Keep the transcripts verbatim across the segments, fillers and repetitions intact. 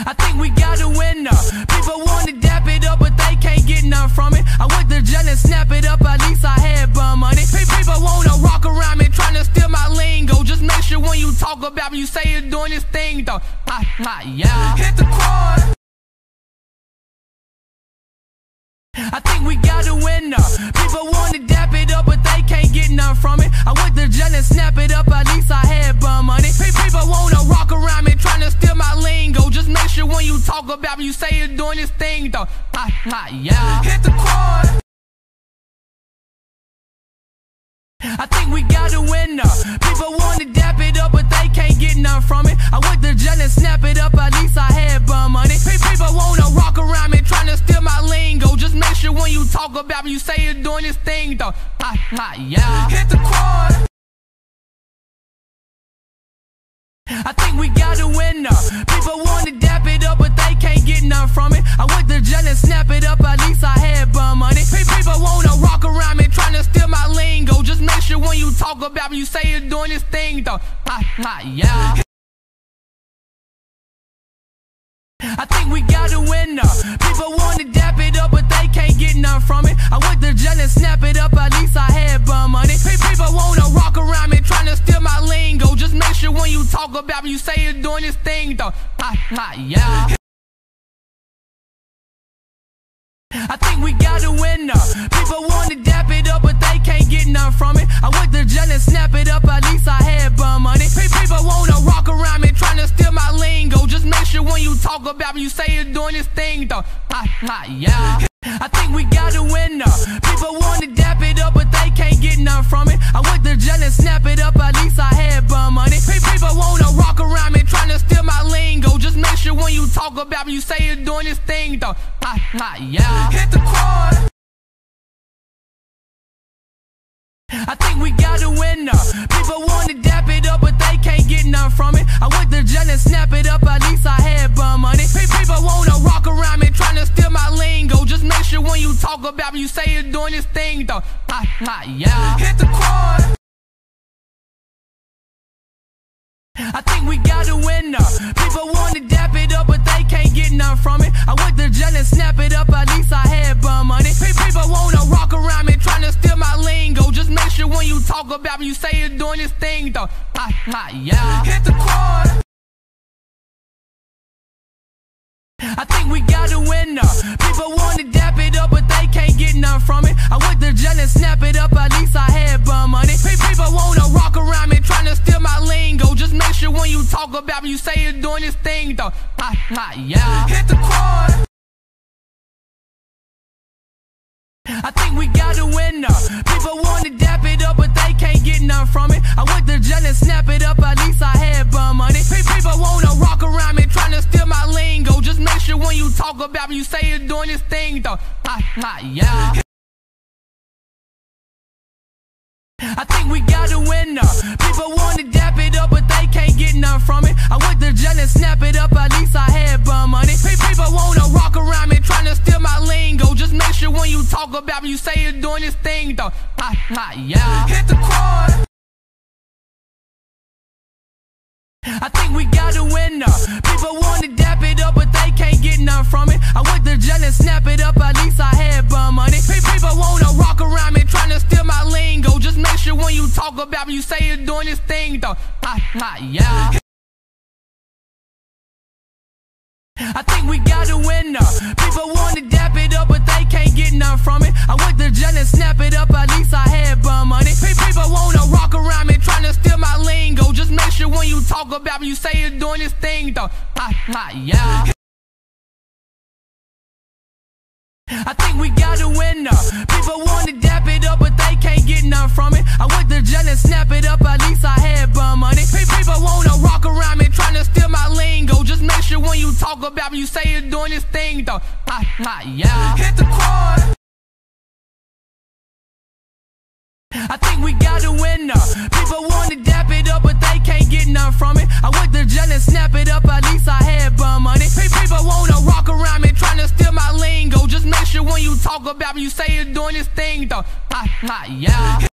I think we got a winner. People wanna dap it up, but they can't get none from it. I went to jail and snap it up, at least I had bum money. People wanna rock around me, trying to steal my lingo. Just make sure when you talk about me, you say you're doing this thing though. Ah, ah, yeah. Hit the quad. I think we got a winner. People wanna dap it up, but they can't get none from it. I went to jail and snap it up, at least I had bum money. People wanna rock around me, trying to steal my lingo. Just make sure when you talk about me, you say you're doing this thing though. Ah, ah, yeah. Hit the quad. I think we got a winner. People wanna dap it up, but they can't get none from it. I went to jail and snap it up, at least I had bum money. People wanna rock around me, trying to steal my lingo. Just make sure when you talk about me, you say you're doing this thing though. Ah, ah, yeah. Hit the quad. I think we got a winner. People wanna dap it up, but they can't get none from it. I went to jail and snap it up, at least I had bum money. People wanna rock around me, trying to steal my lingo. Just make sure when you talk about me, you say you're doing this thing though. Ah, ah, yeah. I think we got a winner. People wanna dap it up, but they can't get none from it. I went to jail and snap it up, at least I had bum money. People wanna rock around me, trying to steal my lingo. Just make sure when you talk about me, you say you're doing this thing though. Ah, ah, yeah. I think we got a winner. People wanna dap it up, but they can't get none from it. I went to jail and snap it up, at least I had bum money. People wanna rock around me, trying to steal my lingo. Just make sure when you talk about me, you say you're doing this thing though. Ah, ah, yeah. I think we got a winner. People wanna dap it up, but they can't get none from it. I went to jail and snap it up, at least I had bum money. People wanna rock around me, trying to steal my lingo. Just make sure when you talk about me, you say you're doing this thing though. Ah, ah, yeah. Hit the quad. I think we got a winner. People wanna dap it up, but they can't get none from it. I went to jail and snap it up, at least I had bum money. People wanna rock around me, trying to steal my lingo. Just make sure when you talk about me, you say you're doing this thing though. Ah, ah, yeah. Hit the quad. I think we got a winner. People wanna dap it up, but they can't get none from it. I went to jail and snap it up, at least I had bum money. People wanna rock around me, trying to steal my lingo. Just make sure when you talk about me, you say you're doing this thing though. Ah, ah, yeah. Hit the quad. I think we got a winner. People wanna dap it up, but they can't get none from it. I went to jail and snap it up, at least I had bum money. People wanna rock around me, trying to steal my lingo. Just make sure when you talk about me, you say you're doing this thing though. Ah, ah, yeah. Hit the quad. I think we got a winner. People wanna dap it up, but they can't get none from it. I went to jail and snap it up, at least I had bum money. People wanna rock around me, trying to steal my lingo. Just make sure when you talk about me, you say you're doing this thing though. Ah, ah, yeah. I think we got a winner. People wanna dap it up, but they can't get none from it. I went to jail and snap it up, at least I had bum money. People wanna rock around me, trying to steal my lingo. Just make sure when you talk about me, you say you're doing this thing though. Ah, ah, yeah. Hit the quad. I think we got a winner. People wanna dap it up, but they can't get none from it. I went to jail and snap it up, at least I had bum money. People wanna rock around me, trying to steal my lingo. Just make sure when you talk about me, you say you're doing this thing though. Ah, ah, yeah. I think we got a winner. People wanna dap it up, but they can't get none from it. I went to jail and snap it up, at least I had bum money. People wanna rock around me, trying to steal my lingo. Just make sure when you talk about me, you say you're doing this thing though. Ah, ah, yeah. I think we got a winner. People wanna dap it up, but they can't get none from it. I went to jail and snap it up, at least I had bum money. People wanna rock around me, trying to steal my lingo. Just make sure when you talk about me, you say you're doing this thing though. Ah, ah, yeah. Hit the quad. I think we got a winner. People wanna dap it up, but they can't get none from it. I went to jail and snap it up, at least I had bum money. People wanna rock around me, trying to steal my lingo. Just make sure when you talk about me, you say you're doing this thing though. Ah, ah, yeah.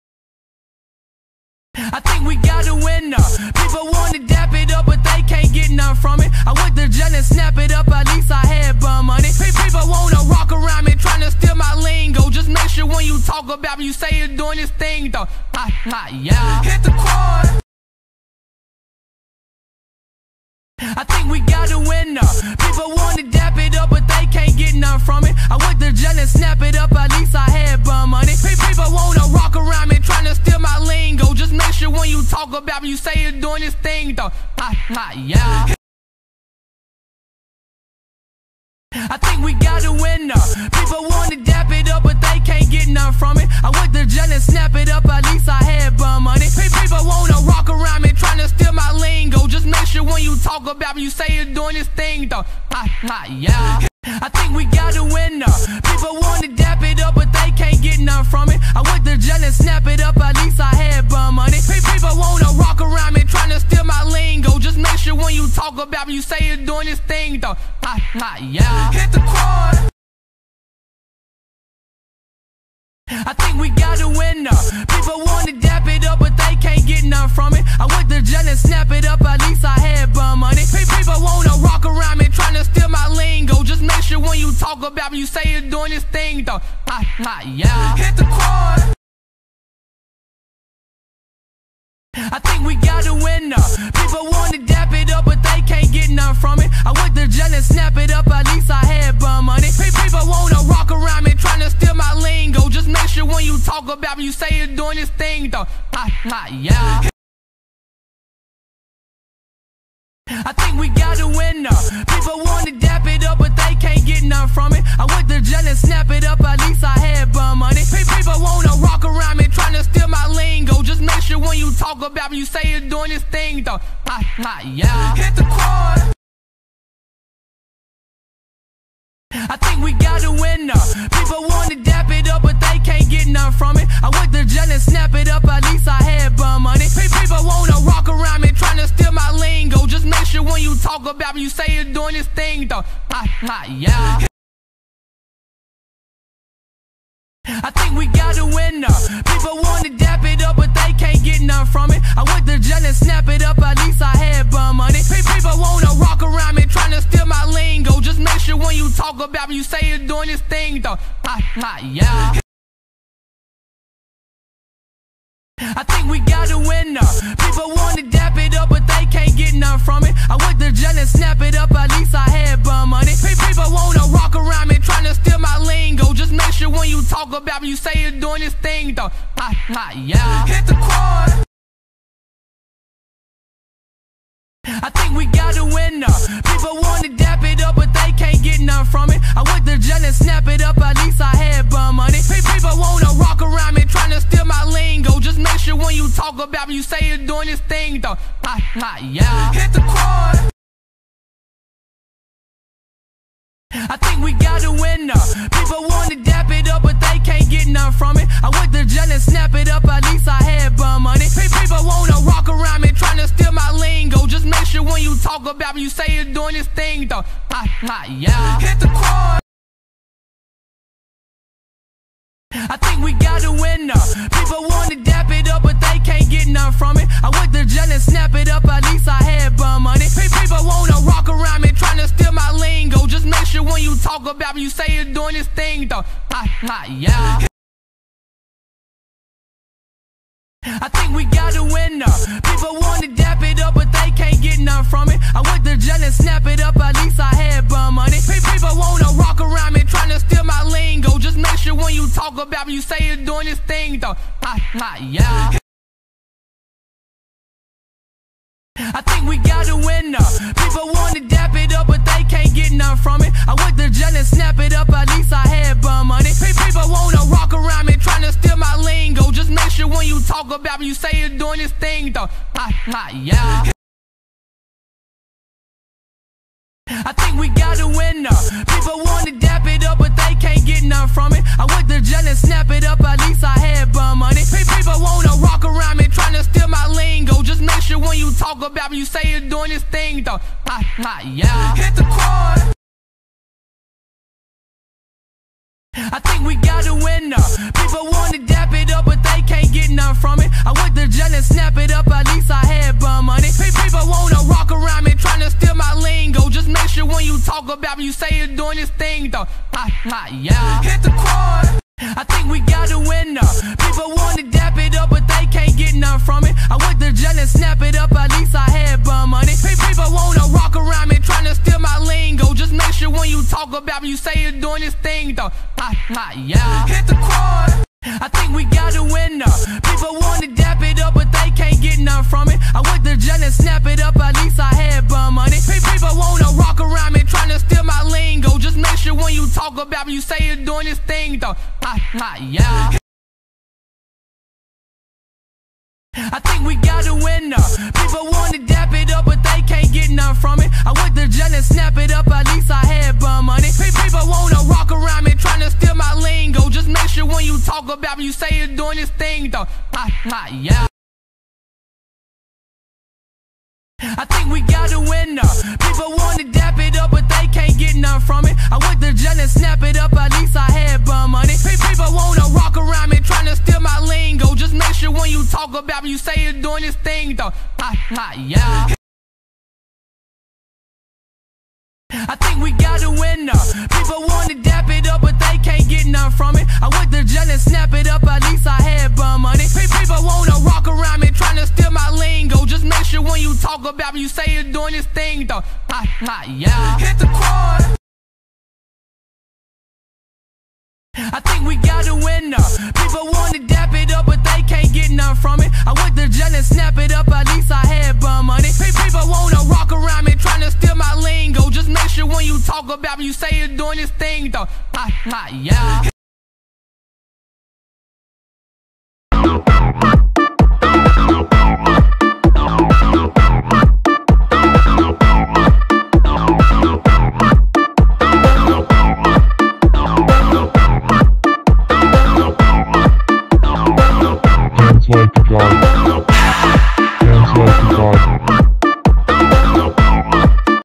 I think we got a winner. People wanna dap it up, but they can't get nothing from it. I went to jail and snap it up, at least I had bum money. People wanna rock around me, trying to steal my lingo. Just make sure when you talk about me, you say you're doing this thing though. Ah, ah, yeah. Hit the quad. I think we got a winner. People wanna dap it up, but they can't get nothing from it. I went to jail and snap it up, at least I had bum money. People wanna rock around me, trying to steal my lingo. Just make sure when you talk about me, you say you're doing this thing though. Ah, ah, yeah. I think we got a winner. People wanna dap it up, but they can't get nothing from it. I went to jail and snap it up, at least I had bum money. People wanna rock around me, trying to steal my lingo. Just make sure when you talk about me, you say you're doing this thing though. Ah, ah, yeah. I think we got a winner. People wanna dap it up, but they can't get nothing from it. I went to jail and snap it up, at least I had bum money. People wanna rock around me, trying to steal my lingo. Just make sure when you talk about me, you say you're doing this thing though. Ah, ah, yeah. Hit the quad. I think we got a winner. People wanna dap it up, but they can't get nothing from it. I went to jail and snap it up, at least I had bum money. People wanna rock around me, trying to steal my lingo. Just make sure when you talk about me, you say you're doing this thing though. Ah, ah, yeah. Hit the quad. I think we got a winner. People wanna dap it up, but they can't get nothing from it. I went to jail and snap it up, at least I had bum money. People wanna rock around me, trying to steal my lingo. Just make sure when you talk about me, you say you're doing this thing though. Ah, ah, yeah. I think we got a winner. People wanna dap it up, but they can't get nothing from it. I went to jail and snap it up, at least I had bum money. People wanna rock around me, trying to steal my lingo. Just make sure when you talk about me, you say you're doing this thing though. Ah, ah, yeah. Hit the quad. I think we got a winner. People wanna dap it up, but they can't get nothing from it. I went to jail and snap it up, at least I had bum money. People wanna rock around me, trying to steal my lingo. Just make sure when you talk about me, you say you're doing this thing though. Ah, ah, yeah. I think we got a winner. People wanna dap it up, but they can't get nothing from it. I went to jail and snap it up, at least I had bum money. People wanna rock around me, trying to steal my lingo. Just make sure when you talk about me, you say you're doing this thing though. Ah, ah, yeah. I think we got a winner. People wanna dap it up, but they can't get nothing from it. I went to jail and snap it up, at least I had bum money. People wanna rock around me, trying to steal my lingo. Just make sure when you talk about me, you say you're doing this thing though. Ah, ah, yeah. Hit the quad. I think we got a winner. People wanna dap it up, but they can't get nothing from it. I went to jail and snap it up, at least I had bum money. People wanna rock around me, trying to steal my lingo. Just make sure when you talk about me, you say you're doing this thing though. Ah, ah, yeah. Hit the quad. I think we got a winner. People wanna dap it up, but they can't get nothing from it. I went to jail and snap it up, at least I had bum money. People wanna rock around me, trying to steal my lingo. Just make sure when you talk about me, you say you're doing this thing though. Ah, ah, yeah. Hit the quad. I think we got a winner. People wanna dap it up, but they can't get nothing from it. I went to jail and snap it up, at least I had bum money. People wanna rock around me, trying to steal my lingo. Just make sure when you talk about me, you say you're doing this thing though. Ah, ah, yeah. I think we got a winner. People wanna dap it up, but they can't get nothing from it. I went to jail and snap it up, at least I had bum money. People wanna rock around me, trying to steal my lingo. Just make sure when you talk about me, you say you're doing this thing though. Ah, ah, yeah. I think we got a winner. People wanna dap it up, but they can't get nothing from it. I went to jail and snap it up, at least I had bum money. People wanna rock around me, trying to steal my lingo. Just make sure when you talk about me, you say you're doing this thing though. Ah, ah, yeah. I think we got a winner. People wanna dap it up, but they can't get nothing from it. I went to jail and snap it up, at least I had bum money. People wanna rock around me, trying to steal my lingo. Just make sure when you talk about me, you say you're doing this thing though. Ah, ah, yeah. Hit the quad. I think we got a winner. People wanna dap it up, but they can't get none from it. I went to jail and snap it up, at least I had bum money. People wanna rock around me, trying to steal my lingo. Just make sure when you talk about me, you say you're doing this thing though. Ha, ha, yeah. Hit the quad. I think we got a winner. People wanna dap it up, but they can't get none from it. I went to jail and snap it up, at least I had bum money. People wanna rock around me, trying to steal my lingo. Just make sure when you talk about me, you say you're doing this thing though. Ha, ha, yeah. Hit the quad. I think we got a winner. People wanna dap it up, but they can't get none from it. I went to jail and snap it up, at least I had bum money. People wanna rock around me, trying to steal my lingo. Just make sure when you talk about me, you say you're doing this thing though. Ha, ha, yeah. I think we got a winner. People wanna dap it up, but they can't get none from it. I went to jail and snap it up, at least I had bum money. People wanna rock around me, trying to steal my lingo. Just make sure when you talk about me, you say you're doing this thing though. Ha, ha, yeah. I think we got a winner. People wanna dap it up, but they can't get none from it. I went to jail and snap it up, at least I had bum money. People wanna rock around me, trying to steal my lingo. Just make sure when you talk about me, you say you're doing this thing though. Ha, ha, yeah. I think we got a winner. People wanna dap it up, but they can't get none from it. I went to jail and snap it up, at least I had bum money. People wanna rock around me, trying to steal my lingo. Just make sure when you talk about me, you say you're doing this thing though. Ha, ha, yeah. Hit the quad. I think we got a winner. People wanna dap it up, but they can't get none from it. I went to jail and snap it up, at least I had bum money. People wanna rock around me, trying to steal my lingo. Just make sure when you talk about me, you say you're doing this thing though. Ha, ha, yeah.